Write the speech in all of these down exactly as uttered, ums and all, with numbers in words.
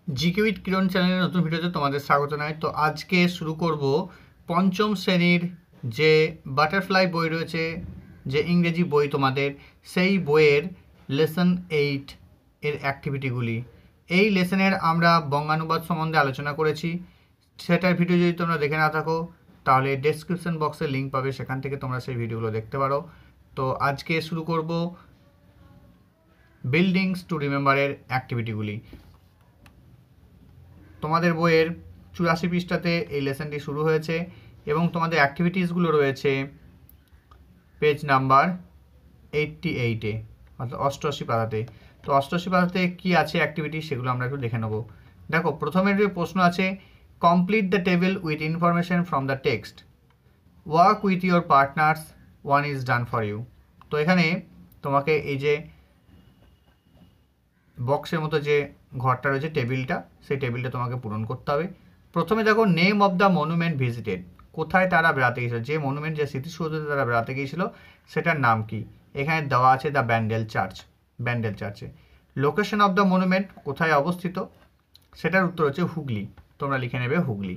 GK with কিরণ চ্যানেলের নতুন ভিডিওতে তোমাদের স্বাগত জানাই। তো আজকে শুরু করব পঞ্চম শ্রেণীর যে বাটারফ্লাই বই রয়েছে, যে ইংরেজি বই তোমাদের, সেই বইয়ের লেসন এইট এর অ্যাক্টিভিটিগুলি। এই লেসনের আমরা বঙ্গানুবাদ সম্বন্ধে আলোচনা করেছি। সেটার ভিডিও যদি তোমরা দেখে না থাকো তাহলে ডেসক্রিপশন বক্সে লিঙ্ক পাবে, সেখান থেকে তোমরা সেই ভিডিওগুলো দেখতে পারো। তো আজকে শুরু করব বিল্ডিংস টু রিমেম্বারের অ্যাক্টিভিটিগুলি। তোমাদের বইয়ের চুরাশি পৃষ্ঠাতে এই লেসনটি শুরু হয়েছে এবং তোমাদের অ্যাক্টিভিটিসগুলো রয়েছে পেজ নাম্বার এইটটি এইটে, অর্থাৎ অষ্টআশি পাতাতে। তো অষ্টআশি পাতাতে কী আছে অ্যাক্টিভিটি, সেগুলো আমরা একটু দেখে নেব। দেখো, প্রথমের যে প্রশ্ন আছে, complete the table with information from the text, work with your partners, one is done for you. তো এখানে তোমাকে এই যে বক্সের মতো যে ঘরটা রয়েছে, টেবিলটা, সেই টেবিলটা তোমাকে পূরণ করতে হবে। প্রথমে দেখো, name of the monument visited, কোথায় তারা বেড়াতে গিয়েছিল, যে মনুমেন্ট, যে স্মৃতিসৌধতে তারা বেড়াতে গিয়েছিল সেটার নাম কি। এখানে দেওয়া আছে দ্য ব্যান্ডেল চার্চ, ব্যান্ডেল চার্চে। লোকেশন অফ দ্য মনুমেন্ট, কোথায় অবস্থিত, সেটার উত্তর হচ্ছে হুগলি, তোমরা লিখে নেবে Hooghly.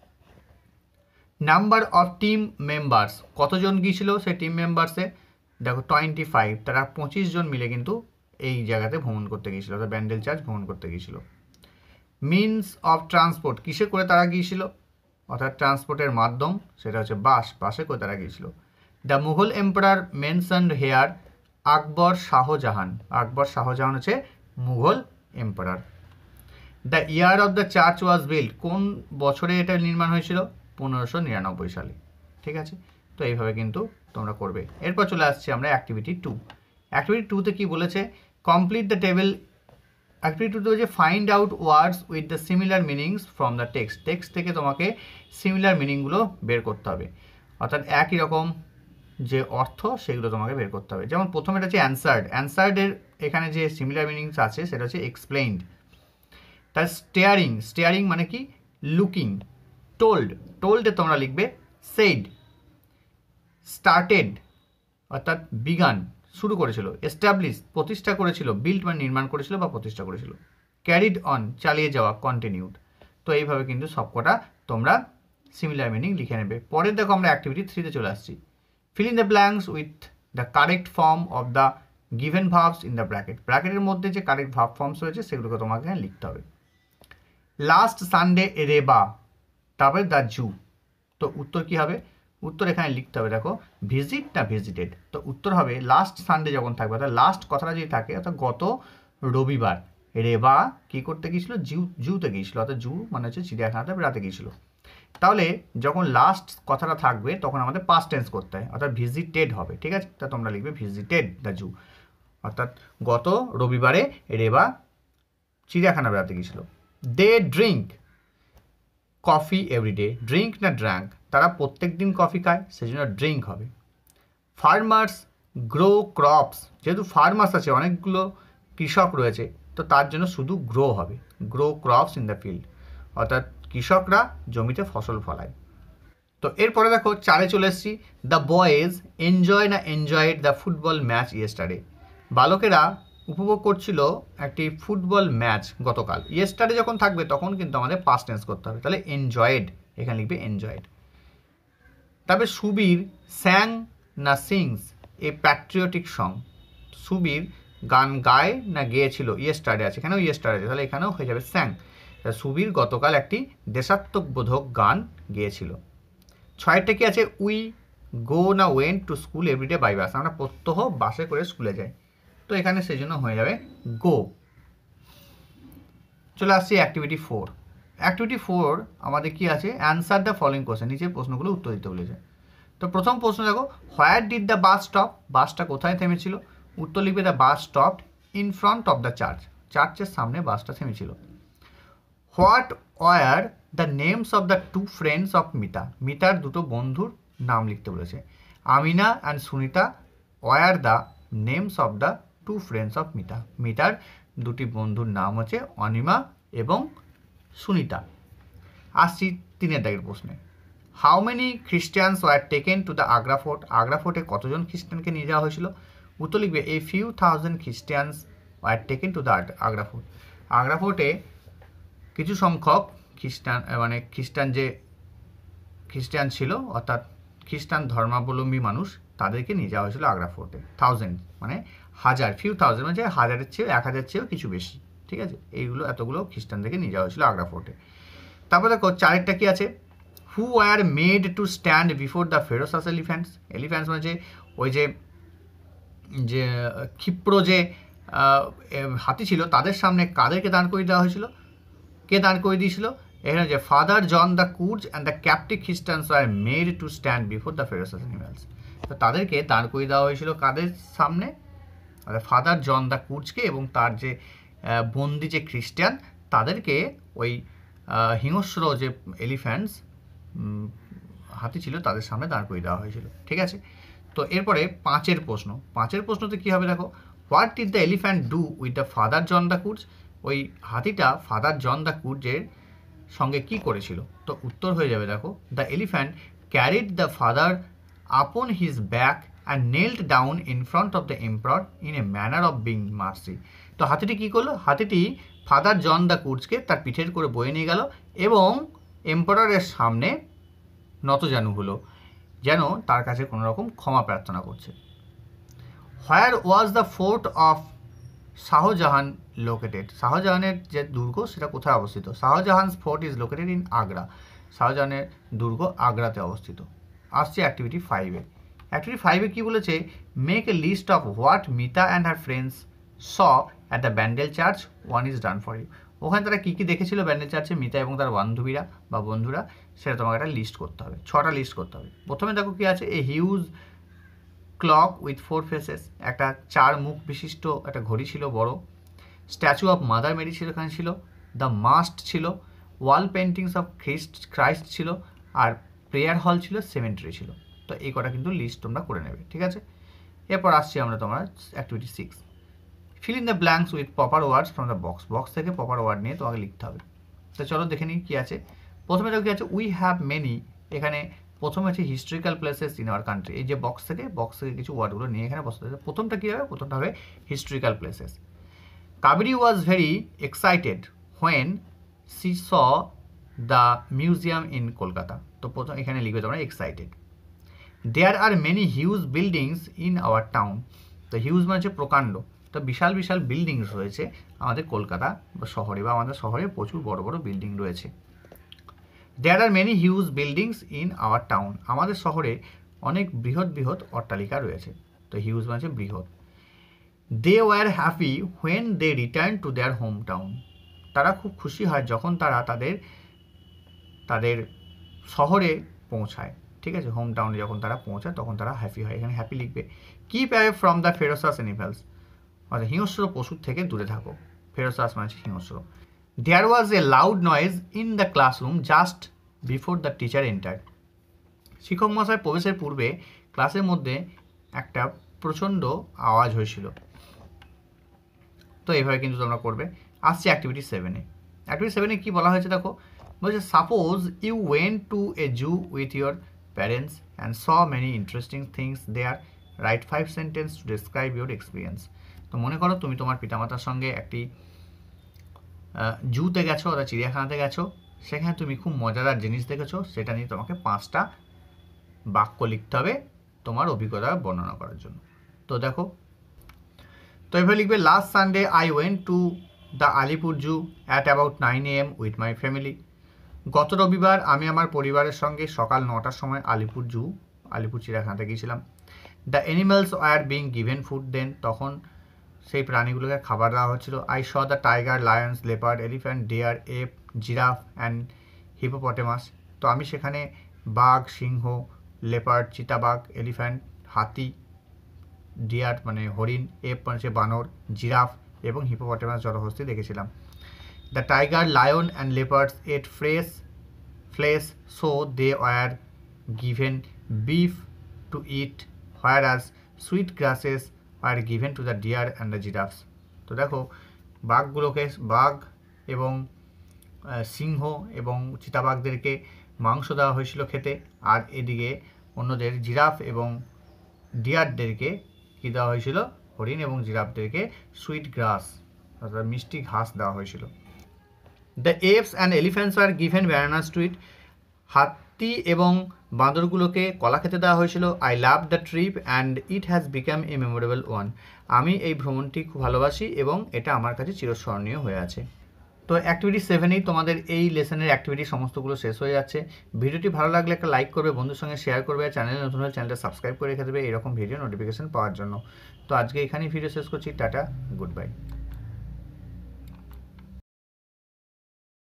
Number of team members, কতজন গিয়েছিল সেই টিম মেম্বার্সে, দেখো টোয়েন্টি ফাইভ, তারা পঁচিশ জন মিলে কিন্তু এই জায়গাতে ভ্রমণ করতে গিয়েছিল, অর্থাৎ ব্যান্ডেল চার্চ ভ্রমণ করতে গিয়েছিল। মিনস অফ ট্রান্সপোর্ট, কিসে করে তারা গিয়েছিল, অর্থাৎ ট্রান্সপোর্টের মাধ্যম, সেটা হচ্ছে বাস, বাসে করে তারা গিয়েছিল। The Mughal emperor mentioned here, Akbar Shahjahan, Akbar Shahjahan হচ্ছে Mughal emperor. The year of the church was build, কোন বছরে এটা নির্মাণ হয়েছিল, পনেরোশো নিরানব্বই সালে। ঠিক আছে, তো এইভাবে কিন্তু তোমরা করবে। এরপর চলে আসছি আমরা অ্যাক্টিভিটি টু। অ্যাক্টিভিটি টুতে কী বলেছে, কমপ্লিট দ্য টেবিল। অ্যাক্টিভিটি টুতে হচ্ছে find out words with the similar meanings from the text, text থেকে তোমাকে সিমিলার মিনিংগুলো বের করতে হবে, অর্থাৎ একই রকম যে অর্থ সেগুলো তোমাকে বের করতে হবে। যেমন প্রথমে এটা হচ্ছে অ্যান্সার্ড, অ্যান্সার্ডের এখানে যে সিমিলার মিনিংস আছে সেটা হচ্ছে এক্সপ্লেইনড। তার স্টেয়ারিং, স্টেয়ারিং মানে কি, লুকিং। টোল্ড, টোল্ডে তোমরা লিখবে সেইড। স্টার্টেড অর্থাৎ বিগান, শুরু করেছিল। এস্টাবলিশ, প্রতিষ্ঠা করেছিল। বিল্ড মানে নির্মাণ করেছিল বা প্রতিষ্ঠা করেছিল। ক্যারিড অন, চালিয়ে যাওয়া, কন্টিনিউড। তো এইভাবে কিন্তু সবকটা তোমরা সিমিলার মিনিং লিখে নেবে। পরের দেখো আমরা অ্যাক্টিভিটি থ্রিতে চলে আসছি। Fill in the blanks with the correct form of the given verbs in the bracket, ব্র্যাকেটের মধ্যে যে কারেক্ট ভার্ব ফর্মস রয়েছে সেগুলোকে তোমাকে লিখতে হবে। লাস্ট সানডে রেবা, তারপরে দ্য জু। তো উত্তর কী হবে, উত্তর এখানে লিখতে হবে, দেখো ভিজিট না ভিজিটেড। তো উত্তর হবে লাস্ট সানডে যখন থাকবে, অর্থাৎ লাস্ট কথাটা যদি থাকে, অর্থাৎ গত রবিবার রেবা কী করতে গিয়েছিল, জু, জুতে গিয়েছিল, অর্থাৎ জু মানে হচ্ছে চিড়িয়াখানাতে বেড়াতে গিয়েছিল। তাহলে যখন লাস্ট কথাটা থাকবে তখন আমাদের পাস্ট টেন্স করতে হয়, অর্থাৎ ভিজিটেড হবে। ঠিক আছে, তা তোমরা লিখবে ভিজিটেড দ্য জু, অর্থাৎ গত রবিবারে রেবা চিড়িয়াখানা বেড়াতে গিয়েছিল। They drink coffee everyday, drink না ড্রাঙ্ক, তারা প্রত্যেক দিন কফি খায়, সেজন্য ড্রিঙ্ক হবে। ফার্মার্স গ্রো ক্রপস, যেহেতু ফার্মার্স আছে, অনেকগুলো কৃষক রয়েছে, তো তার জন্য শুধু গ্রো হবে, grow crops in the field, অর্থাৎ কৃষকরা জমিতে ফসল ফলায়। তো এরপরে দেখো চারে চলে এসেছি। দ্য বয়েজ এনজয় না enjoyed the football match yesterday, বালকেরা উপভোগ করছিল একটি ফুটবল ম্যাচ গতকাল। ইয়েস্টারডে যখন থাকবে তখন কিন্তু আমাদের পাস্ট টেন্স করতে হবে, তাহলে এনজয়েড, এখানে লিখবে এনজয়েড। তবে সুবীর স্যাং না sings a patriotic song, Subir গান গায় না গেয়েছিল, ইয়েস্টারডে আছে, এখানেও ইয়েস্টারডে আছে, তাহলে এখানেও হয়ে যাবে স্যাং। সুবীর গতকাল একটি দেশাত্মবোধক গান গেয়েছিল। ছয়টা কি আছে, উই গো না went to school everyday by bus, আমরা প্রত্যহ বাসে করে স্কুলে যাই, তো এখানে সেই জন্য হয়ে যাবে গো। চলে আসছি অ্যাক্টিভিটি ফোর। অ্যাক্টিভিটি ফোর আমাদের কি আছে, অ্যান্সার দ্য ফলোইং কোশ্চেন, নিচের প্রশ্নগুলো উত্তর দিতে বলেছে। তো প্রথম প্রশ্ন দেখো, where did the bus stop, বাসটা কোথায় থেমেছিল, উত্তর লিখবে the bus stopped in front of the church, চার্চের সামনে বাসটা থেমেছিল। What were the names of the two friends of Mita, মিতার দুটো বন্ধুর নাম লিখতে বলেছে। Amina and Sunita were the names of the two friends of Mita, মিতার দুটি বন্ধুর নাম হচ্ছে অনিমা এবং সুনিতা। আসছি তিনের দাগের প্রশ্নে। How many Christians were taken to the Agra fort, Agra ফোর্টে কতজন খ্রিস্টানকে নিয়ে যাওয়া হয়েছিল, উত্তর লিখবে a few thousand Christians were taken to the Agra fort, Agra ফোর্টে কিছু সংখ্যক খ্রিস্টান মানে খ্রিস্টান যে খ্রিস্টান ছিল অর্থাৎ খ্রিস্টান ধর্মাবলম্বী মানুষ তাদেরকে নিয়ে যাওয়া হয়েছিল আগ্রা ফোর্টে। থাউজেন্ড মানে হাজার, ফিউ থাউজেন্ড মানে হাজারের চেয়েও এক হাজার চেয়েও কিছু বেশি, ঠিক আছে। এইগুলো এতগুলো খ্রিস্টানদেরকে নিয়ে যাওয়া হয়েছিল আগ্রা ফোর্টে। তারপর দেখো চারেরটা কি আছে, who were made to stand before the ferocious elephants. Elephants মানে যে ওই যে যে ক্ষিপ্র যে হাতি ছিল তাদের সামনে কাদেরকে দাঁড় করিয়ে দেওয়া হয়েছিল, কে দাঁড় করিয়ে দিয়েছিল, এখানে যে Father John the Cuds and the captive Christians are made to stand before the ferocious animals. তো তাদেরকে দাঁড় করিয়ে দেওয়া হয়েছিল কাদের সামনে, ফাদার জন দ্য কুডসকে এবং তার যে বন্দি যে খ্রিস্টান তাদেরকে ওই হিংস্র যে এলিফ্যান্টস হাতি ছিল তাদের সামনে দাঁড় করিয়ে দেওয়া হয়েছিল, ঠিক আছে। তো এরপরে পাঁচের প্রশ্ন, পাঁচের প্রশ্নতে কী হবে দেখো, what did the elephant do with the Father John the Cuds. ওই হাতিটা ফাদার জন দ্য কুডসের সঙ্গে কি করেছিল, তো উত্তর হয়ে যাবে দেখো, the elephant carried the father upon his back and nailed down in front of the emperor in a manner of being mercy. তো হাতিটি কী করলো, হাতিটি ফাদার জন দ্য কুডসকে তার পিঠের করে বয়ে নিয়ে গেল এবং এম্পাররের সামনে নতজানু হলো, যেন তার কাছে কোনো রকম ক্ষমা প্রার্থনা করছে। Where was the fort of Shahjahan located. শাহজাহানের যে দুর্গ সেটা কোথায় অবস্থিত, Shahjahan's fort is located in Agra. শাহজাহানের দুর্গ আগ্রাতে অবস্থিত। আসছে অ্যাক্টিভিটি ফাইভে। অ্যাক্টিভিটি ফাইভে কী বলেছে, make a list of what Mita and her friends saw at the Bandel church, one is done for you. ওখানে তারা কী কী দেখেছিল ব্যান্ডেল চার্চে, মিতা এবং তার বান্ধবীরা বা বন্ধুরা, সেটা তোমাকে একটা লিস্ট করতে হবে, ছটা লিস্ট করতে হবে। প্রথমে দেখো কী আছে, a huge clock with four faces, একটা চার মুখ বিশিষ্ট একটা ঘড়ি ছিল বড়। স্ট্যাচু অফ মাদার মেরি ছিল এখানে ছিল, দ্য মাস্ট ছিল, ওয়াল পেন্টিংস অফ খ্রিস্ট ক্রাইস্ট ছিল, আর প্রেয়ার হল ছিল, সেমেন্টারি ছিল। তো এই কটা কিন্তু লিস্ট তোমরা করে নেবে, ঠিক আছে। এরপর আসছি আমরা তোমার activity six, fill in the blanks with proper words from the box. Box থেকে প্রপার ওয়ার্ড নিয়ে তোমাকে লিখতে হবে। তো চলো দেখে নিই কী আছে। প্রথমে দেখো কী আছে, উই হ্যাভ মেনি, এখানে প্রথমে আছে historical places in our country. এই যে বক্স থেকে বক্স থেকে কিছু ওয়ার্ডগুলো নিয়ে এখানে বসতে হবে। প্রথমটা কী হবে, প্রথমটা হবে historical places. Kaveri was very excited when she saw the museum in Kolkata. তো প্রথম এখানে লিখবে তোমরা excited. There are many huge buildings in our town. তো হিউজ মানে হচ্ছে প্রকাণ্ড, তো বিশাল বিশাল বিল্ডিংস রয়েছে আমাদের কলকাতা বা শহরে, বা আমাদের শহরে প্রচুর বড় বড় বিল্ডিং রয়েছে। There are many huge buildings in our town, আমাদের শহরে অনেক বৃহৎ বৃহৎ অট্টালিকা রয়েছে। তো হিউজ মানে বৃহৎ। They were happy when they return to their home town, তারা খুব খুশি হয় যখন তারা তাদের তাদের শহরে পৌঁছায়, ঠিক আছে। হোম টাউনে যখন তারা পৌঁছায় তখন তারা হ্যাপি হয়, এখানে হ্যাপি লিখবে। Keep away from the ferocious animals, অর্থাৎ হিংস্র পশুর থেকে দূরে থাকো, ফেরোসাস মানে হিংস্র। There was a loud noise in the classroom just before the teacher entered, শিক্ষক মশাই প্রবেশের পূর্বে ক্লাসের মধ্যে একটা প্রচণ্ড আওয়াজ হয়েছিল। তো এইভাবে কিন্তু তোমরা করবে। আসছে অ্যাক্টিভিটি সেভেনে। অ্যাক্টিভিটি সেভেনে কী বলা হয়েছে দেখো, বলছে suppose you went to a zoo with your parents and saw many interesting things there, write five sentence to describe your experience. তো মনে করো তুমি তোমার পিতামাতার সঙ্গে একটি জুতে গেছো অর্থাৎ চিড়িয়াখানাতে গেছো, সেখানে তুমি খুব মজাদার জিনিস দেখেছো, সেটা নিয়ে তোমাকে পাঁচটা বাক্য লিখতে হবে তোমার অভিজ্ঞতা বর্ণনা করার জন্য। তো দেখো, তো এভাবে লিখবে, last Sunday I went to the Alipur zoo at about nine A M with my family. গত রবিবার আমি আমার পরিবারের সঙ্গে সকাল নটার সময় আলিপুর জু আলিপুর চিড়িয়াখানাতে গিয়েছিলাম। The animals are being given food then, তখন সেই প্রাণীগুলোকে খাবার দেওয়া হচ্ছিল। I saw the tiger, lions, leopard, elephant, deer, ape, giraffe and hippopotamus. তো আমি সেখানে বাঘ, সিংহ, লেপার্ড, চিতাবাঘ, এলিফ্যান্ট, হাতি, ডিয়ার মানে হরিণ, এপ মানে বানর, জিরাফ এবং হিপোপটেমাস জলহস্তী দেখেছিলাম। The tiger, lion and leopards eat fresh flesh so they were given beef to eat, whereas sweet grasses are given to the deer and the giraffes. তো দেখো, বাঘগুলোকে বাঘ এবং সিংহ এবং চিতাবাঘদেরকে মাংস দেওয়া হয়েছিল খেতে, আর এদিকে অন্যদের জিরাফ এবং ডিয়ারদেরকে কী দেওয়া হয়েছিল, হরিণ এবং জিরাফদেরকে সুইট গ্রাস অর্থাৎ মিষ্টি ঘাস দেওয়া হয়েছিল। The apes and elephants are given bananas to eat. হাতি এবং বাঁদরগুলোকে কলা খেতে দেওয়া হয়েছিল। I love the trip and it has become a memorable one. আমি এই ভ্রমণটি খুব ভালোবাসি এবং এটা আমার কাছে চিরস্মরণীয় হয়ে আছে। তো অ্যাক্টিভিটি সেভেনেই তোমাদের এই লেসনের অ্যাক্টিভিটি সমস্তগুলো শেষ হয়ে যাচ্ছে। ভিডিওটি ভালো লাগলে একটা লাইক করবে, বন্ধুর সঙ্গে শেয়ার করবে, চ্যানেলে নতুন হলে চ্যানেলটা সাবস্ক্রাইব করে রেখে দেবে এরকম ভিডিও নোটিফিকেশন পাওয়ার জন্য। তো আজকে এখানেই ভিডিও শেষ করছি। Tata, good bye.